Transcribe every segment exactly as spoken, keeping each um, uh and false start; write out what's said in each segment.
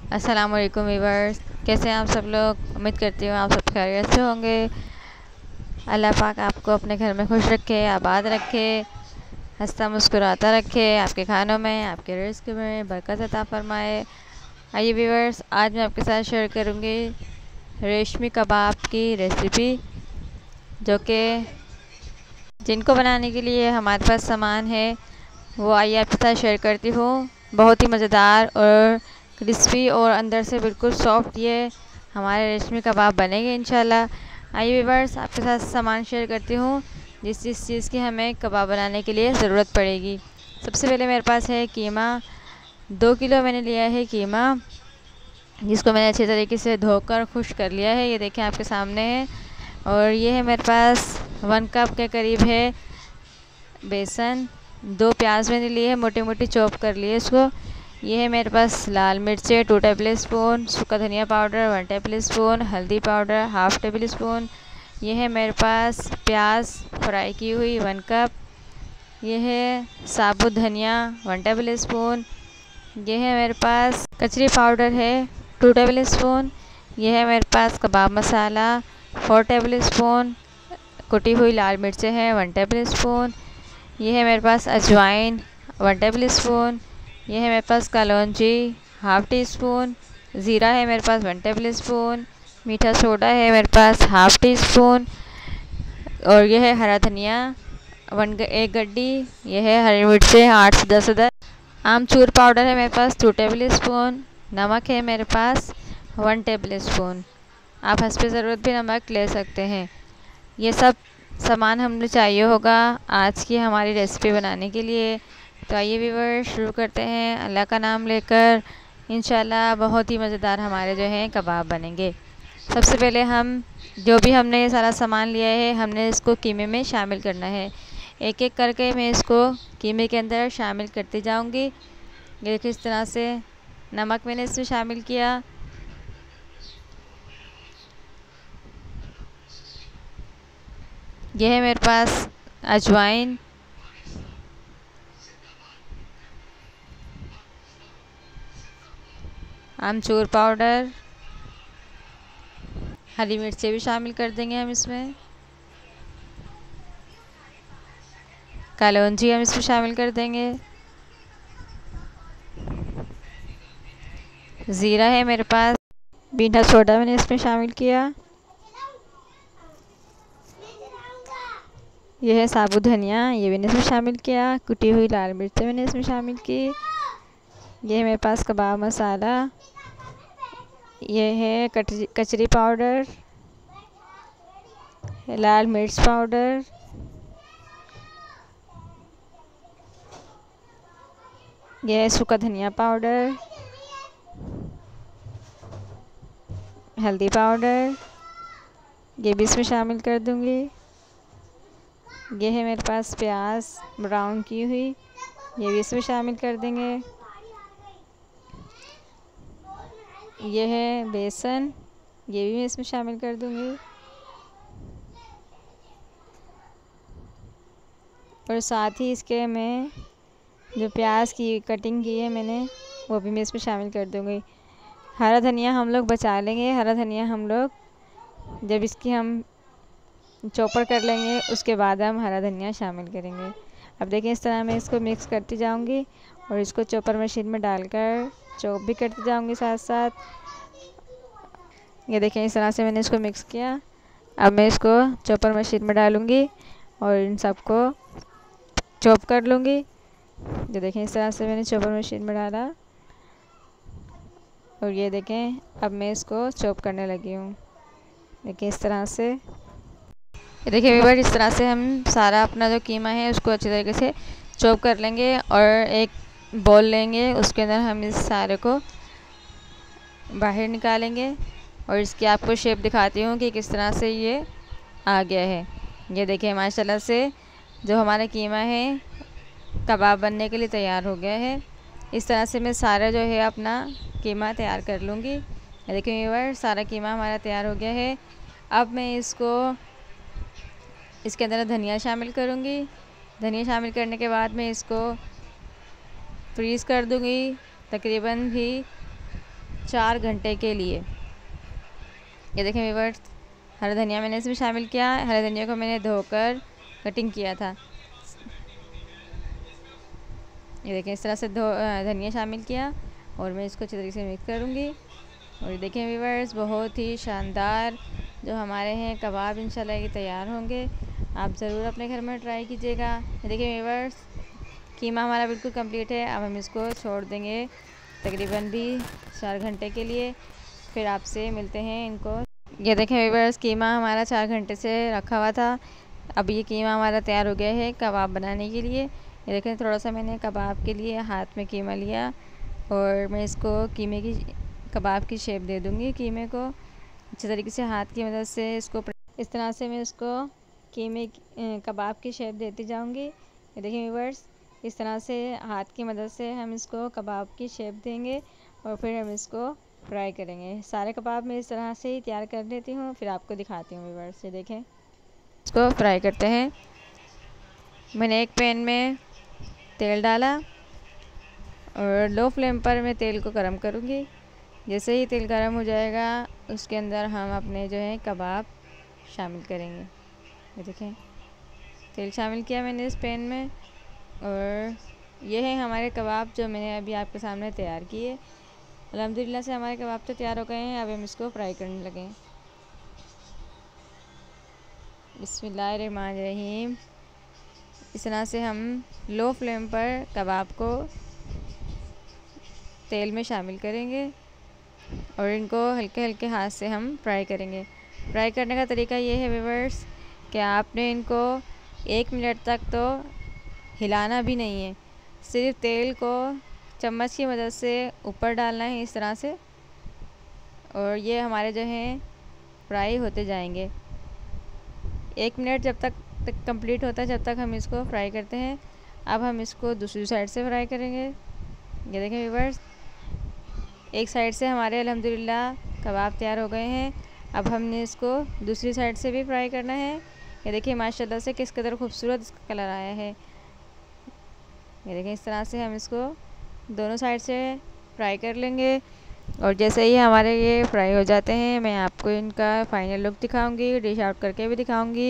अस्सलाम वालेकुम वीवर्स, कैसे हैं आप सब लोग। उम्मीद करती हूँ आप सब खैरियत से होंगे। अल्लाह पाक आपको अपने घर में खुश रखे, आबाद रखे, हंसता मुस्कुराता रखे, आपके खानों में, आपके रिज़्क़ में बरकत अता फ़रमाए। आइए वीवर्स, आज मैं आपके साथ शेयर करूँगी रेशमी कबाब की रेसिपी, जो कि जिनको बनाने के लिए हमारे पास सामान है वो आइए आपके साथ शेयर करती हूँ। बहुत ही मज़ेदार और क्रिस्पी और अंदर से बिल्कुल सॉफ्ट ये हमारे रेशमी कबाब बनेंगे इंशाल्लाह। आइए व्यूअर्स, आपके साथ सामान शेयर करती हूँ जिस जिस चीज़ की हमें कबाब बनाने के लिए ज़रूरत पड़ेगी। सबसे पहले मेरे पास है कीमा। दो किलो मैंने लिया है कीमा, जिसको मैंने अच्छे तरीके से धोकर खुश कर लिया है। ये देखें आपके सामने है। और ये है मेरे पास वन कप के करीब है बेसन। दो प्याज मैंने लिए है, मोटी मोटी चॉप कर लिए इसको। ये है मेरे पास लाल मिर्चें टू टेबल स्पून, सूखा धनिया पाउडर वन टेबल स्पून, हल्दी पाउडर हाफ़ टेबल स्पून। ये है मेरे पास प्याज फ्राई की हुई वन कप। ये है साबुत धनिया वन टेबल स्पून। ये है मेरे पास कचरी पाउडर है टू टेबल स्पून। ये है मेरे पास kebab masala four tablespoon. कुटी हुई लाल मिर्चें हैं वन टेबल स्पून। ये है मेरे पास अजवाइन वन टेबल स्पून। ये है मेरे पास कलौंजी हाफ़ टी स्पून। ज़ीरा है मेरे पास वन टेबल स्पून। मीठा सोडा है मेरे पास हाफ़ टी स्पून। और ये है हरा धनिया वन एक गड्डी। ये है हरी मिर्चें आठ से दस अदर। आमचूर पाउडर है मेरे पास टू टेबल स्पून। नमक है मेरे पास वन टेबल स्पून। आप हस्बे ज़रूरत भी नमक ले सकते हैं। ये सब सामान हमें चाहिए होगा आज की हमारी रेसिपी बनाने के लिए। तो आइए व्यूअर्स, शुरू करते हैं अल्लाह का नाम लेकर। इंशाल्लाह बहुत ही मज़ेदार हमारे जो हैं कबाब बनेंगे। सबसे पहले हम जो भी हमने ये सारा सामान लिया है हमने इसको कीमे में शामिल करना है। एक एक करके मैं इसको कीमे के अंदर शामिल करती जाऊंगी। ये देखिए इस तरह से नमक मैंने इसमें शामिल किया। यह है मेरे पास अजवाइन। आमचूर पाउडर, हरी मिर्चें भी शामिल कर देंगे हम इसमें। कलौंजी हम इसमें शामिल कर देंगे। ज़ीरा है मेरे पास। मीठा सोडा मैंने इसमें शामिल किया। यह है साबुत धनिया, ये मैंने इसमें शामिल किया। कुटी हुई लाल मिर्चें मैंने इसमें शामिल की। यह है मेरे पास कबाब मसाला। यह है कचरी कचरी पाउडर, लाल मिर्च पाउडर, यह है सूखा धनिया पाउडर, हल्दी पाउडर, ये भी इसमें शामिल कर दूंगी। ये है मेरे पास प्याज ब्राउन की हुई, ये भी इसमें शामिल कर देंगे। ये है बेसन, ये भी मैं इसमें शामिल कर दूंगी। और साथ ही इसके मैं जो प्याज की कटिंग की है मैंने वो भी मैं इसमें शामिल कर दूंगी। हरा धनिया हम लोग बचा लेंगे। हरा धनिया हम लोग जब इसकी हम चॉपर कर लेंगे उसके बाद हम हरा धनिया शामिल करेंगे। अब देखिए इस तरह मैं इसको मिक्स करती जाऊंगी और इसको चॉपर मशीन में डालकर चॉप भी करती जाऊंगी साथ साथ। ये देखें इस तरह से मैंने इसको मिक्स किया। अब मैं इसको चॉपर मशीन में डालूंगी और इन सबको चॉप कर लूँगी। ये देखें इस तरह से मैंने चॉपर मशीन में डाला और ये देखें अब मैं इसको चॉप करने लगी हूँ। देखिए इस तरह से, ये देखिए व्यूअर, इस तरह से हम सारा अपना जो कीमा है उसको अच्छी तरीके से चॉप कर लेंगे और एक बॉल लेंगे, उसके अंदर हम इस सारे को बाहर निकालेंगे और इसकी आपको शेप दिखाती हूँ कि किस तरह से ये आ गया है। ये देखिए माशाल्लाह से जो हमारा कीमा है कबाब बनने के लिए तैयार हो गया है। इस तरह से मैं सारा जो है अपना कीमा तैयार कर लूँगी। ये देखिए व्यूअर, सारा कीमा हमारा तैयार हो गया है। अब मैं इसको इसके अंदर धनिया शामिल करूँगी। धनिया शामिल करने के बाद मैं इसको फ्रीज़ कर दूँगी तकरीबन भी चार घंटे के लिए। ये देखें व्यूअर्स, हरा धनिया मैंने इसमें शामिल किया। हरे धनिया को मैंने धोकर कटिंग किया था। ये देखें इस तरह से धो धनिया शामिल किया और मैं इसको अच्छी तरीके से मिक्स करूँगी। और ये देखें व्यूअर्स, बहुत ही शानदार जो हमारे हैं कबाब इंशाल्लाह ये तैयार होंगे। आप ज़रूर अपने घर में ट्राई कीजिएगा। ये देखिए व्यूअर्स, कीमा हमारा बिल्कुल कंप्लीट है। अब हम इसको छोड़ देंगे तकरीबन भी चार घंटे के लिए, फिर आपसे मिलते हैं इनको। ये देखें व्यूअर्स, कीमा हमारा चार घंटे से रखा हुआ था। अब ये कीमा हमारा तैयार हो गया है कबाब बनाने के लिए। ये देखें, थोड़ा सा मैंने कबाब के लिए हाथ में कीमा लिया और मैं इसको कीमे की कबाब की शेप दे दूँगी। कीमे को अच्छे तरीके से हाथ की मदद से इसको इस तरह से मैं इसको कीमे कबाब की शेप देती जाऊँगी। ये देखिए व्यूअर्स, इस तरह से हाथ की मदद से हम इसको कबाब की शेप देंगे और फिर हम इसको फ्राई करेंगे। सारे कबाब मैं इस तरह से ही तैयार कर लेती हूँ, फिर आपको दिखाती हूँ व्यूअर्स। ये देखें, इसको फ्राई करते हैं। मैंने एक पैन में तेल डाला और लो फ्लेम पर मैं तेल को गरम करूँगी। जैसे ही तेल गरम हो जाएगा उसके अंदर हम अपने जो है कबाब शामिल करेंगे। ये देखें, तेल शामिल किया मैंने इस पैन में और ये है हमारे कबाब जो मैंने अभी आपके सामने तैयार किए। अल्हम्दुलिल्लाह से हमारे कबाब तो तैयार हो गए हैं। अब हम इसको फ्राई करने लगे। बिस्मिल्लाहिर्रहमानिर्रहीम। इस तरह से हम लो फ्लेम पर कबाब को तेल में शामिल करेंगे और इनको हल्के हल्के हाथ से हम फ्राई करेंगे। फ्राई करने का तरीका ये है व्यूअर्स कि आपने इनको एक मिनट तक तो हिलाना भी नहीं है, सिर्फ तेल को चम्मच की मदद से ऊपर डालना है इस तरह से, और ये हमारे जो हैं फ्राई होते जाएंगे। एक मिनट जब तक तक कंप्लीट होता है जब तक हम इसको फ्राई करते हैं। अब हम इसको दूसरी साइड से फ्राई करेंगे। ये देखें व्यूअर्स, एक साइड से हमारे अल्हम्दुलिल्लाह कबाब तैयार हो गए हैं। अब हमने इसको दूसरी साइड से भी फ्राई करना है। ये देखिए माशाल्लाह से किस कदर खूबसूरत इसका कलर आया है। ये देखें, इस तरह से हम इसको दोनों साइड से फ्राई कर लेंगे और जैसे ही हमारे ये फ्राई हो जाते हैं मैं आपको इनका फाइनल लुक दिखाऊंगी, डिश आउट करके भी दिखाऊंगी।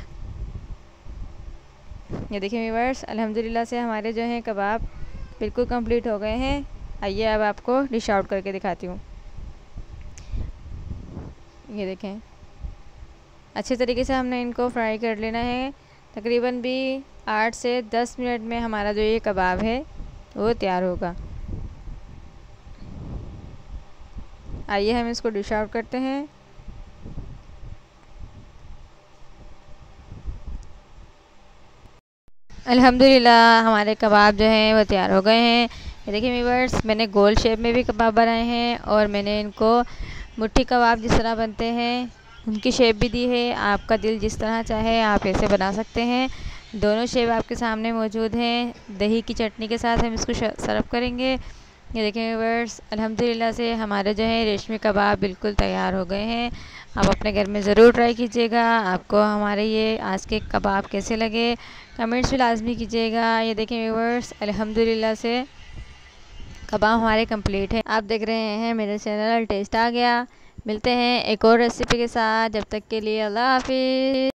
ये देखिए व्यूअर्स, अल्हम्दुलिल्लाह से हमारे जो हैं कबाब बिल्कुल कंप्लीट हो गए हैं। आइए अब आपको डिश आउट करके दिखाती हूँ। ये देखें, अच्छे तरीके से हमने इनको फ्राई कर लेना है। तकरीबन भी आठ से दस मिनट में हमारा जो ये कबाब है वो तैयार होगा। आइए हम इसको डिश आउट करते हैं। अल्हम्दुलिल्लाह हमारे कबाब जो हैं वो तैयार हो गए हैं। ये देखिए व्यूअर्स, मैंने गोल शेप में भी कबाब बनाए हैं और मैंने इनको मुट्ठी कबाब जिस तरह बनते हैं उनकी शेप भी दी है। आपका दिल जिस तरह चाहे आप ऐसे बना सकते हैं। दोनों शेप आपके सामने मौजूद हैं। दही की चटनी के साथ हम इसको सर्व करेंगे। ये देखें व्यूअर्स, अल्हम्दुलिल्लाह से हमारे जो है रेशमी कबाब बिल्कुल तैयार हो गए हैं। आप अपने घर में ज़रूर ट्राई कीजिएगा। आपको हमारे ये आज के कबाब कैसे लगे कमेंट्स भी लाजमी कीजिएगा। ये देखें व्यूअर्स, अल्हम्दुलिल्लाह से कबाब हमारे कंप्लीट हैं। आप देख रहे हैं मेरे चैनल टेस्ट आ गया। मिलते हैं एक और रेसिपी के साथ, जब तक के लिए अल्लाह हाफिज़।